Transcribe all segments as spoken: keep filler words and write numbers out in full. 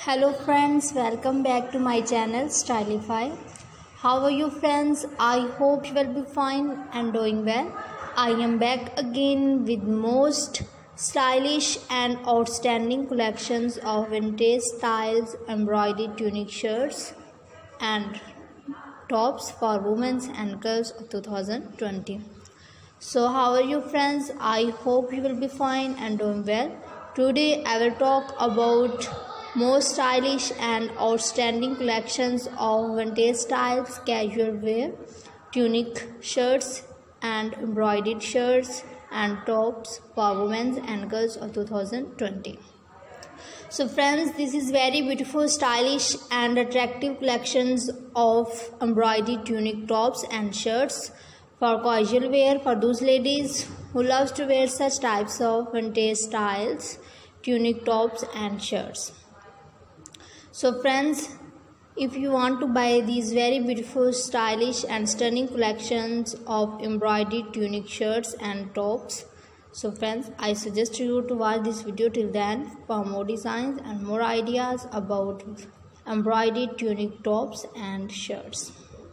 Hello friends, welcome back to my channel Stylify. How are you friends? I hope you will be fine and doing well. I am back again with most stylish and outstanding collections of vintage styles, embroidered tunic shirts and tops for women and girls of two thousand twenty. So how are you friends? I hope you will be fine and doing well. Today I will talk about most stylish and outstanding collections of vintage styles, casual wear, tunic shirts and embroidered shirts and tops for women and girls of two thousand twenty. So friends, this is very beautiful, stylish and attractive collections of embroidered tunic tops and shirts for casual wear for those ladies who loves to wear such types of vintage styles, tunic tops and shirts. So friends, if you want to buy these very beautiful, stylish and stunning collections of embroidered tunic shirts and tops, so friends, I suggest you to watch this video till then for more designs and more ideas about embroidered tunic tops and shirts.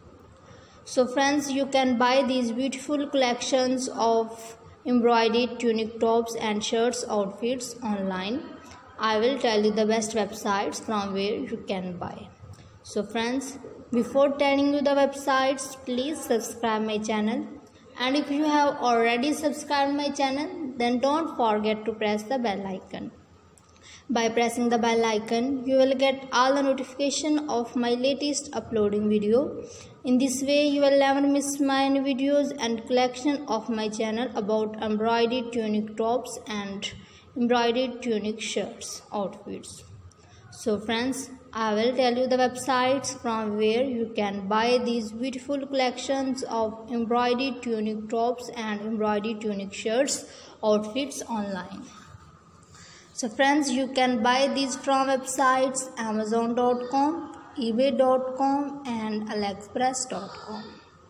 So friends, you can buy these beautiful collections of embroidered tunic tops and shirts outfits online. I will tell you the best websites from where you can buy. So friends, before telling you the websites, please subscribe my channel. And if you have already subscribed my channel, then don't forget to press the bell icon. By pressing the bell icon, you will get all the notification of my latest uploading video. In this way, you will never miss my videos and collection of my channel about embroidered tunic tops and embroidered tunic shirts outfits. So friends, I will tell you the websites from where you can buy these beautiful collections of embroidered tunic tops and embroidered tunic shirts outfits online. So friends, you can buy these from websites amazon dot com, ebay dot com and aliexpress dot com.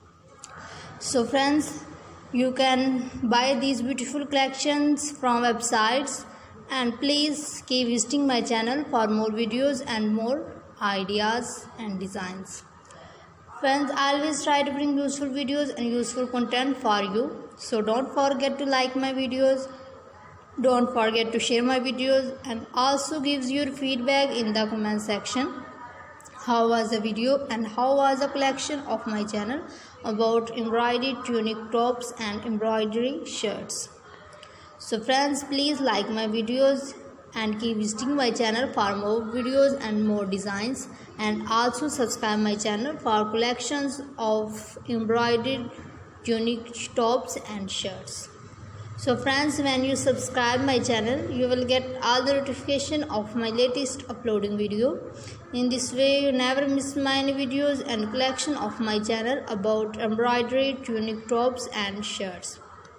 So friends, you can buy these beautiful collections from websites, and please keep visiting my channel for more videos and more ideas and designs. Friends, I always try to bring useful videos and useful content for you. So don't forget to like my videos. Don't forget to share my videos and also gives your feedback in the comment section. How was the video and how was the collection of my channel about embroidered tunic tops and embroidery shirts. So friends, please like my videos and keep visiting my channel for more videos and more designs, and also subscribe my channel for collections of embroidered tunic tops and shirts. So friends, when you subscribe my channel, you will get all the notification of my latest uploading video. In this way, you never miss my videos and collection of my channel about embroidery tunic tops and shirts.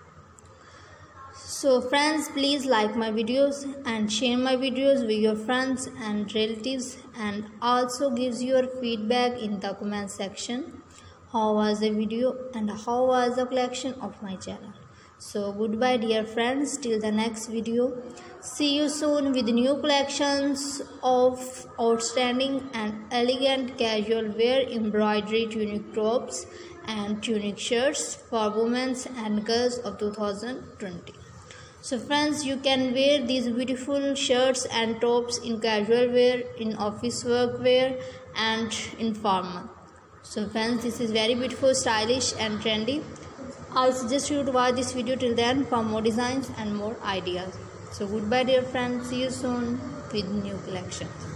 So friends, please like my videos and share my videos with your friends and relatives, and also gives your feedback in the comment section. How was the video and how was the collection of my channel. So goodbye dear friends, till the next video. See you soon with new collections of outstanding and elegant casual wear embroidery tunic tops and tunic shirts for women and girls of two thousand twenty. So friends, you can wear these beautiful shirts and tops in casual wear, in office work wear and in formal. So friends, this is very beautiful, stylish and trendy. I suggest you to watch this video till then for more designs and more ideas. So goodbye dear friends, see you soon with new collections.